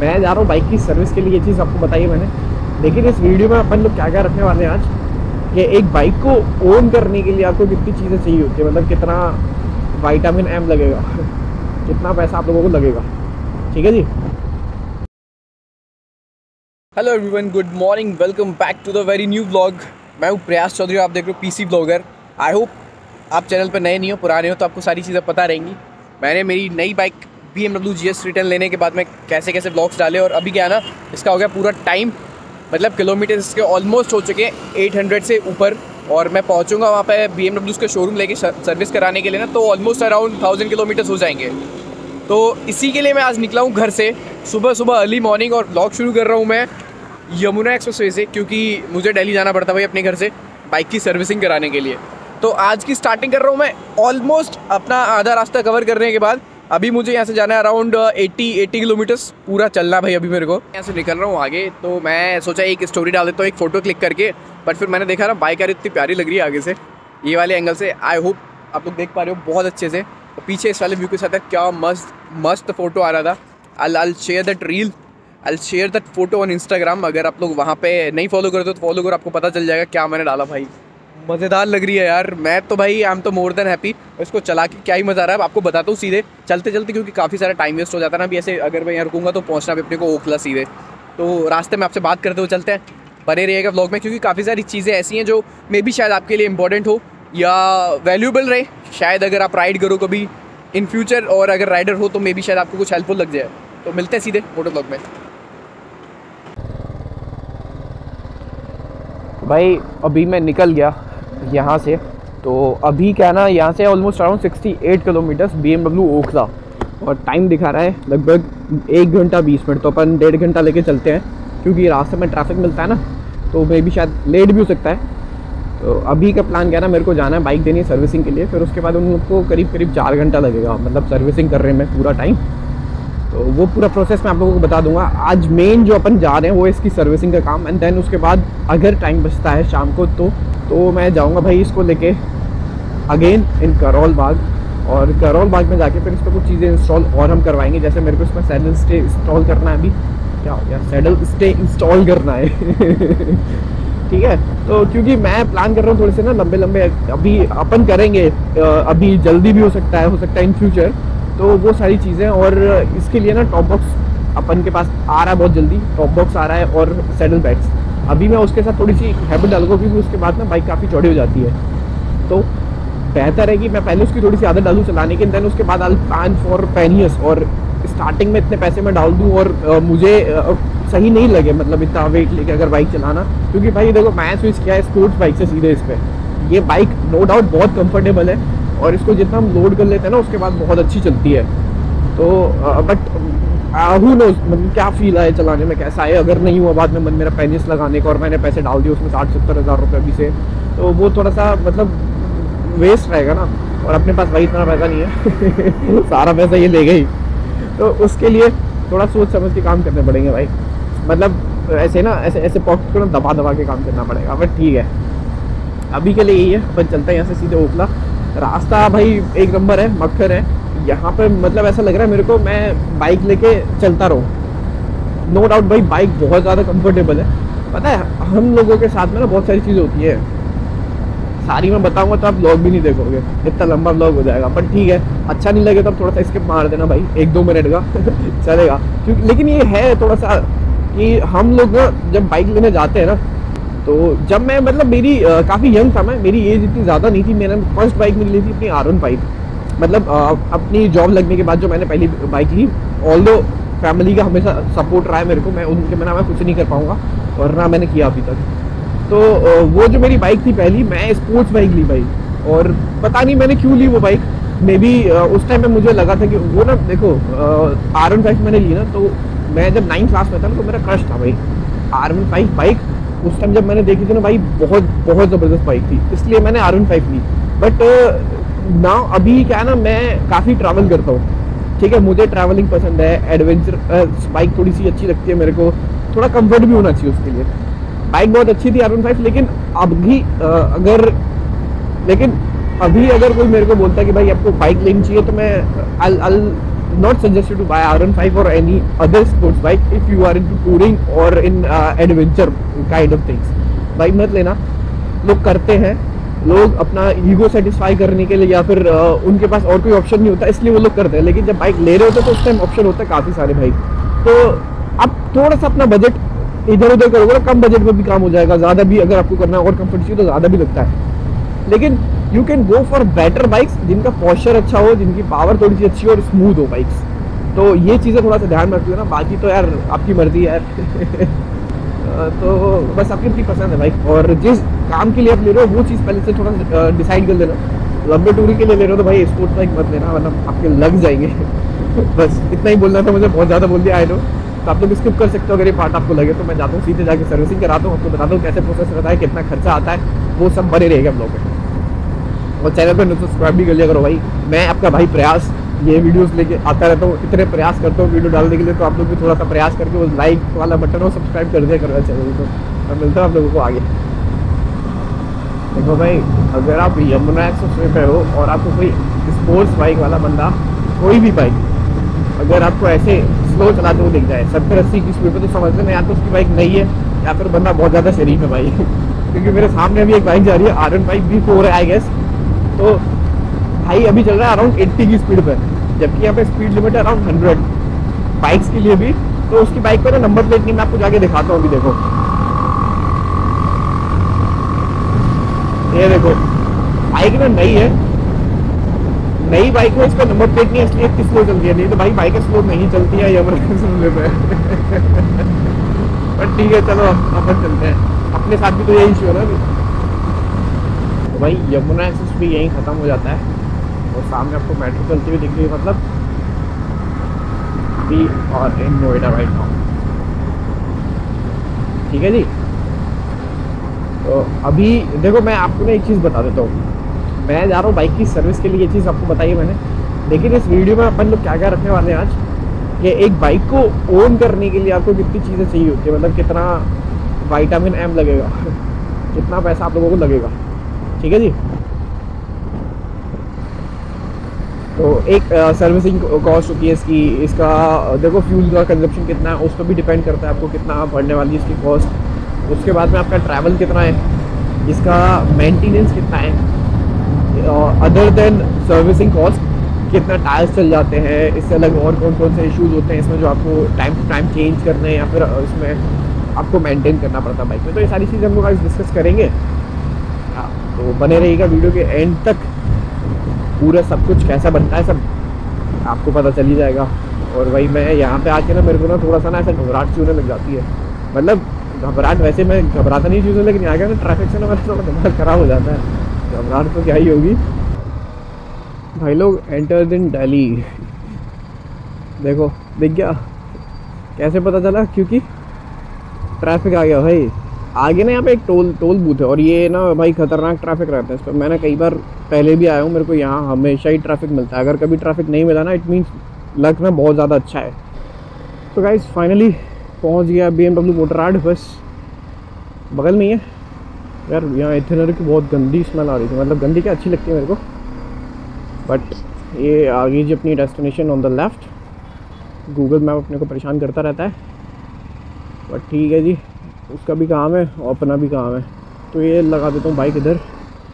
मैं जा रहा हूँ बाइक की सर्विस के लिए, ये चीज़ आपको बताई मैंने। लेकिन इस वीडियो में अपन लोग क्या क्या रखने वाले हैं आज, कि एक बाइक को ओन करने के लिए आपको कितनी चीज़ें चाहिए होती है, मतलब कितना विटामिन एम लगेगा, कितना पैसा आप लोगों को लगेगा। ठीक है जी। Hello everyone, good morning, welcome back to the very new vlog. मैं हूँ प्रयास चौधरी, आप देख रहे हो पीसी व्लॉगर। आई होप आप चैनल पर नए नहीं हो, पुराने हो तो आपको सारी चीज़ें पता रहेंगी। मैंने मेरी नई बाइक BMW GS रिटर्न लेने के बाद में कैसे कैसे व्लॉग्स डाले, और अभी क्या है ना, इसका हो गया पूरा टाइम, मतलब किलोमीटर इसके ऑलमोस्ट हो चुके हैं 800 से ऊपर। और मैं पहुँचूँगा वहाँ पे BMW के शोरूम लेके सर्विस कराने के लिए ना, तो ऑलमोस्ट अराउंड 1000 किलोमीटर्स हो जाएंगे। तो इसी के लिए मैं आज निकला हूँ घर से सुबह सुबह अर्ली मॉर्निंग, और व्लॉग शुरू कर रहा हूँ मैं यमुना एक्सप्रेसवे से, क्योंकि मुझे दिल्ली जाना पड़ता भाई अपने घर से बाइक की सर्विसिंग कराने के लिए। तो आज की स्टार्टिंग कर रहा हूँ मैं ऑलमोस्ट अपना आधा रास्ता कवर करने के बाद। अभी मुझे यहाँ से जाना है अराउंड 80 किलोमीटर्स पूरा चलना भाई। अभी मेरे को यहाँ से निकल रहा हूँ आगे, तो मैं सोचा एक स्टोरी डाल देता हूँ, एक फ़ोटो क्लिक करके। बट फिर मैंने देखा ना बाइक यार इतनी प्यारी लग रही है आगे से, ये वाले एंगल से। आई होप आप लोग देख पा रहे हो बहुत अच्छे से। तो पीछे इस वाले व्यू के साथ क्या मस्त फ़ोटो आ रहा था। I'll share that reel, I'll share that photo on Instagram। अगर आप लोग वहाँ पे नहीं फॉलो करते तो फॉलो करो, आपको पता चल जाएगा क्या मैंने डाला भाई। मज़ेदार लग रही है यार, मैं तो भाई आई एम तो मोर देन हैप्पी। इसको चला के क्या ही मज़ा आ रहा है आपको बताता हूँ सीधे चलते चलते, क्योंकि काफ़ी सारा टाइम वेस्ट हो जाता है ना। अभी ऐसे अगर मैं यहाँ रुकूँगा तो पहुँचना भी अपने को ओखला सीधे। तो रास्ते में आपसे बात करते हुए चलते हैं, बने रहिएगा व्लॉग में, क्योंकि काफ़ी सारी चीज़ें ऐसी हैं जो मे बी शायद आपके लिए इंपॉर्टेंट हो या वैल्यूएबल रहे। शायद अगर आप राइड करो कभी इन फ्यूचर, और अगर राइडर हो तो मे बी शायद आपको कुछ हेल्पफुल लग जाए। तो मिलते हैं सीधे मोटो ब्लॉग में। भाई अभी मैं निकल गया यहाँ से, तो अभी क्या ना, यहाँ से almost around 68 kilometres BMW Okhla, और टाइम दिखा रहा है लगभग 1 घंटा 20 मिनट। तो अपन 1.5 घंटा लेके चलते हैं, क्योंकि रास्ते में ट्रैफिक मिलता है ना, तो मे भी शायद लेट भी हो सकता है। तो अभी का प्लान क्या है ना, मेरे को जाना है बाइक देनी है सर्विसिंग के लिए, फिर उसके बाद उन लोग को करीब 4 घंटा लगेगा, मतलब सर्विसिंग कर रहे हैं मैं पूरा टाइम। तो वो पूरा प्रोसेस मैं आप लोगों को बता दूंगा। आज मेन जो अपन जा रहे हैं वो इसकी सर्विसिंग का काम, एंड देन उसके बाद अगर टाइम बचता है शाम को तो मैं जाऊंगा भाई इसको लेके अगेन इन करोल बाग, और करोल बाग में जाके फिर इस पर कुछ चीज़ें इंस्टॉल और हम करवाएंगे। जैसे मेरे को इसमें सैडल स्टे इंस्टॉल करना है, अभी क्या हो गया, सैडल स्टे इंस्टॉल करना है ठीक है। तो क्योंकि मैं प्लान कर रहा हूँ थोड़े से ना लंबे अभी अपन करेंगे, अभी जल्दी भी हो सकता है इन फ्यूचर। तो वो सारी चीज़ें, और इसके लिए ना टॉप बॉक्स अपन के पास आ रहा है बहुत जल्दी, टॉप बॉक्स आ रहा है और सैडल बैग्स। अभी मैं उसके साथ थोड़ी सी हैबिट डालूंगा, क्योंकि उसके बाद ना बाइक काफ़ी चौड़ी हो जाती है। तो बेहतर है कि मैं पहले उसकी थोड़ी सी आदत डालूँ चलाने की, देन उसके बाद आई प्लान फॉर 10 years, और स्टार्टिंग में इतने पैसे मैं डाल दूँ और मुझे सही नहीं लगे, मतलब इतना वेट लेके अगर बाइक चलाना। क्योंकि भाई देखो, मैं स्विच किया है स्पोर्ट्स बाइक से सीधे इस पर। ये बाइक नो डाउट बहुत कंफर्टेबल है, और इसको जितना हम लोड कर लेते हैं ना उसके बाद बहुत अच्छी चलती है। तो बट हू नोज, मतलब क्या फील आए चलाने में, कैसा है। अगर नहीं हुआ बाद में मन मेरा पेनिस लगाने का, और मैंने पैसे डाल दिए उसमें 60-70 हज़ार रुपये अभी से, तो वो थोड़ा सा मतलब वेस्ट रहेगा ना, और अपने पास भाई इतना पैसा नहीं है सारा पैसा ये ले गई। तो उसके लिए थोड़ा सोच समझ के काम करने पड़ेंगे भाई, मतलब ऐसे ना ऐसे पॉकेट को ना दबा के काम करना पड़ेगा। बट ठीक है, अभी के लिए यही है। अपन चलते हैं यहाँ से सीधे ओखला। रास्ता भाई एक नंबर है, मक्खर है यहाँ पे, मतलब ऐसा लग रहा है मेरे को मैं बाइक लेके चलता रहूँ। नो डाउट भाई बाइक बहुत ज़्यादा कंफर्टेबल है। पता है हम लोगों के साथ में ना बहुत सारी चीज़ें होती है, सारी मैं बताऊंगा तो आप व्लॉग भी नहीं देखोगे, इतना लंबा व्लॉग हो जाएगा। बट ठीक है, अच्छा नहीं लगे तो आप थोड़ा सा स्किप मार देना भाई, 1-2 मिनट का चलेगा। क्योंकि लेकिन ये है थोड़ा सा कि हम लोग ना जब बाइक लेने जाते हैं ना, तो जब मैं मतलब मेरी काफ़ी यंग था मैं, मेरी एज इतनी ज़्यादा नहीं थी। मैंने फर्स्ट बाइक मेरी ली थी अपनी R15, मतलब अपनी जॉब लगने के बाद जो मैंने पहली बाइक ली। ऑल्दो फैमिली का हमेशा सपोर्ट रहा है मेरे को, मैं उनके बिना मैं कुछ नहीं कर पाऊँगा, और ना मैंने किया अभी तक। तो वो जो मेरी बाइक थी पहली, मैं स्पोर्ट्स बाइक ली भाई, और पता नहीं मैंने क्यों ली वो बाइक। मे बी उस टाइम में मुझे लगा था कि वो ना देखो R15 मैंने ली ना, तो मैं जब 9th क्लास में था ना, तो मेरा क्रश था भाई R15 बाइक। उस टाइम जब मैंने देखी थी ना भाई, बहुत ज़बरदस्त बाइक थी, इसलिए मैंने R15 ली। बट ना अभी क्या है ना, मैं काफ़ी ट्रैवल करता हूँ, ठीक है, मुझे ट्रैवलिंग पसंद है, एडवेंचर बाइक थोड़ी सी अच्छी लगती है मेरे को, थोड़ा कंफर्ट भी होना चाहिए उसके लिए। बाइक बहुत अच्छी थी R15, लेकिन अभी अगर कोई मेरे को बोलता है कि भाई आपको बाइक लेनी चाहिए, तो मैं not suggested to buy R15 or any other sports bike if you are into touring or in adventure kind of things. Bike मत लेना, लोग करते हैं, लोग अपना ईगो सेटिस्फाई करने के लिए या फिर उनके पास और कोई ऑप्शन नहीं होता इसलिए वो लोग करते हैं, लेकिन जब बाइक ले रहे होते हैं तो उस टाइम ऑप्शन होता है काफ़ी सारे भाई। तो आप थोड़ा सा अपना बजट इधर उधर करोगे ना, कम बजट में भी काम हो जाएगा, ज़्यादा भी अगर आपको करना है और कंफर्ट चाहिए तो ज़्यादा भी लगता है, लेकिन you can go for better bikes जिनका पॉस्चर अच्छा हो, जिनकी पावर थोड़ी सी अच्छी हो और स्मूथ हो बाइक्स। तो ये चीज़ें थोड़ा सा ध्यान में रखिए ना, बाकी तो यार आपकी मर्जी है यार तो बस आपकी अपनी पसंद है बाइक, और जिस काम के लिए आप ले रहे हो वो चीज़ पहले से थोड़ा डिसाइड कर लेना। लंबे टूरिंग के लिए ले रहे हो तो भाई स्पोर्ट्स बाइक मत लेना, वरना आपके लग जाएंगे बस इतना ही बोलना था मुझे, बहुत ज़्यादा बोल दिया आई नो। तो आप लोग स्किप कर सकते हो अगर ये पार्ट आपको लगे तो। मैं जाता हूँ सीधे जाके सर्विसिंग कराता हूँ, आपको बताता हूँ कैसे प्रोसेस रहता है, कितना खर्चा आता है, वो सब बने रहेगा हम लोग में। और चैनल पर सब्सक्राइब भी कर लिया करो भाई। मैं आपका भाई प्रयास ये वीडियोस लेके आता रहता हूँ, इतने प्रयास करता हूँ वीडियो डालने के लिए, तो आप लोग भी थोड़ा सा प्रयास करके वो लाइक वाला बटन और सब्सक्राइब कर दिया करो चैनल को। और मिलता हूँ आप लोगों को आगे। देखो भाई, अगर आप यमुना एक्सप्रेस पे हो और आपको कोई स्पोर्ट्स बाइक वाला बंदा, कोई भी बाइक अगर आपको ऐसे स्लो चलाते हुए दिख जाए 70-80 की स्पीड पर, तो समझ लेना या तो उसकी बाइक नहीं है या फिर बंदा बहुत ज़्यादा शरीफ है भाई क्योंकि मेरे सामने अभी एक बाइक जा रही है R15 V4 है आई गेस, तो भाई अभी चल रहा है अराउंड 80 की स्पीड पर, जबकि यहाँ पे स्पीड लिमिट है अराउंड 100 बाइक्स के लिए भी। तो उसकी बाइक पर ना नंबर प्लेट नहीं, मैं आपको जाके दिखाता हूँ। अभी देखो, ये देखो बाइक ना नई है, नई बाइक है, इसका नंबर प्लेट नहीं है इसलिए इतनी स्लो चलती है, नहीं तो भाई बाइक स्लो नहीं चलती है यमुना पे पर ठीक है चलो अपन चलते हैं, अपने साथ भी तो यही इशू है ना। तो भाई यमुना एक्सप्रेस भी यहीं ख़त्म हो जाता है और सामने आपको मेट्रो चलती हुई दिख रही है, मतलब we are in Noida right now. ठीक है जी, तो अभी देखो मैं आपको ना एक चीज़ बता देता हूँ, मैं जा रहा हूँ बाइक की सर्विस के लिए, ये चीज़ आपको बताई मैंने, लेकिन इस वीडियो में अपन लोग क्या क्या रखने वाले हैं आज, कि एक बाइक को ओन करने के लिए आपको कितनी चीज़ें चाहिए होती है, मतलब कितना विटामिन एम लगेगा कितना पैसा आप लोगों को लगेगा। ठीक है जी, तो एक सर्विसिंग कॉस्ट होती है इसकी, इसका देखो फ्यूल का कंजप्शन कितना है उस पर भी डिपेंड करता है आपको कितना पड़ने वाली है इसकी कॉस्ट। उसके बाद में आपका ट्रैवल कितना है, इसका मेंटेनेंस कितना है, अदर देन सर्विसिंग कॉस्ट कितना टायर्स चल जाते हैं, इससे अलग और कौन कौन से इश्यूज होते हैं इसमें जो आपको टाइम टू टाइम चेंज करने हैं या फिर इसमें आपको मेंटेन करना पड़ता है बाइक में। तो ये सारी चीज़ें हम लोग आज डिस्कस करेंगे। हाँ, तो बने रहिएगा वीडियो के एंड तक, पूरा सब कुछ कैसा बनता है सब आपको पता चल ही जाएगा। और भाई मैं यहाँ पे आके ना मेरे को ना थोड़ा सा ना ऐसा घबराहट सी होने लग जाती है, मतलब घबराहट वैसे मैं घबराता नहीं चीज़ों, लेकिन यहाँ ना ट्रैफिक से ना मेरा थोड़ा दिमाग ख़राब हो जाता है, घबराहट तो क्या ही होगी। भाई लोग एंटर दिन दिल्ली, देखो दिख गया, कैसे पता चला, क्योंकि ट्रैफिक आ गया भाई आगे ना। यहाँ पे एक टोल बूथ है और ये ना भाई खतरनाक ट्रैफिक रहता है इस पर, मैंने कई बार पहले भी आया हूँ, मेरे को यहाँ हमेशा ही ट्रैफिक मिलता है। अगर कभी ट्रैफिक नहीं मिला ना, इट मीन्स लक में बहुत ज़्यादा अच्छा है। तो गाइस फाइनली पहुँच गया BMW मोटरयार्ड, बस बगल में ही है यार। यहाँ इथेनॉल की बहुत गंदी स्मेल आ रही थी, मतलब गंदी क्या, अच्छी लगती है मेरे को, बट ये आ गई जी अपनी destination on the left. Google map अपने को परेशान करता रहता है, बट ठीक है जी, उसका भी काम है और अपना भी काम है। तो ये लगा देता हूँ बाइक इधर,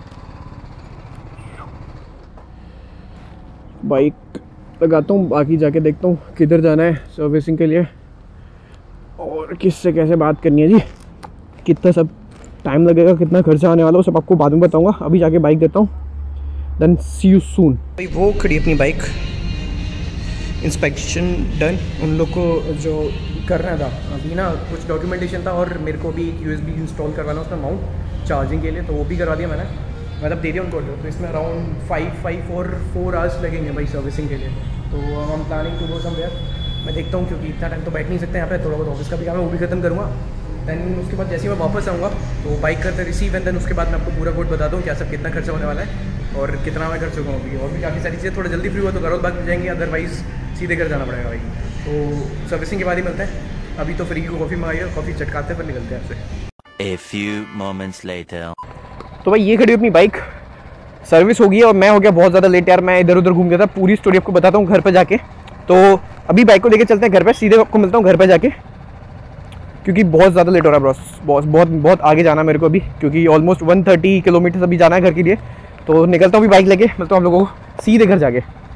बाइक लगाता हूँ, बाकी जाके देखता हूँ किधर जाना है सर्विसिंग के लिए और किससे कैसे बात करनी है जी, कितना सब टाइम लगेगा, कितना खर्चा आने वाला है, वो सब आपको बाद में बताऊँगा। अभी जाके बाइक देता हूँ, देन सी यू सून। भाई वो खड़ी अपनी बाइक, इंस्पेक्शन डन, उन लोग को जो करना था अभी ना कुछ डॉक्यूमेंटेशन था और मेरे को भी USB इंस्टॉल करवाना उसमें माउंट चार्जिंग के लिए, तो वो भी करवा दिया मैंने, मतलब दे दिया उनको। तो इसमें अराउंड 4 आवर्स लगेंगे भाई सर्विसिंग के लिए। तो I am planning to go somewhere, मैं देखता हूँ क्योंकि इतना टाइम तो बैठ नहीं सकते यहाँ पे, थोड़ा बहुत ऑफिस का भी काम है वो भी खत्म करूँगा। दैन उसके बाद जैसे ही मैं वापस आऊँगा तो बाइक करते रिसीव, एंड देन उसके बाद मैं आपको पूरा कोड बता दूँ क्या सब कितना खर्चा होने वाला है और कितना मैं कर चुका हूँ अभी। और भी काफ़ी सारी चीज़ें, थोड़ा जल्दी फ्री हुआ तो घरों भाग जाएंगे, अदरवाइज़ सीधे घर जाना पड़ेगा भाई। तो सर्विसिंग के बाद ही मिलते हैं, अभी तो फ्री की कॉफ़ी मंगाई है, कॉफ़ी चटकाते पर निकलते हैं आपसे। A few moments later. तो भाई ये खड़ी अपनी बाइक, सर्विस हो गई है और मैं हो गया बहुत ज़्यादा लेट यार, मैं इधर उधर घूम गया था, पूरी स्टोरी आपको बताता हूँ घर पर जाके। तो अभी बाइक को लेके चलते हैं घर पे, सीधे आपको मिलता हूँ घर पे जाके, क्योंकि बहुत ज़्यादा लेट हो रहा है बॉस, बहुत आगे जाना है मेरे को अभी, क्योंकि ऑलमोस्ट 130 किलोमीटर अभी जाना है घर के लिए। तो निकलता हूँ अभी बाइक लेके, मिलता हूँ आप लोगों को सीधे घर जाके।